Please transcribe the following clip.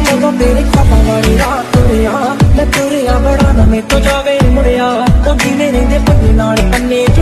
ਜਦੋਂ ਤੇਰੇ ਖਾਬਾਂ ਵਾਲੀ ਰਾਤ ਤੁਰਿਆ ਮੈਂ ਤੁਰਿਆ ਬੜਾ ਨਾ ਮੇਰੇ ਤੋਂ ਜਾਵੇ ਮੁੜਿਆ ਉਹ ਜਿਵੇਂ ਰਹਿੰਦੇ ਪੰਨੇ ਨਾਲ ਪੰਨੇ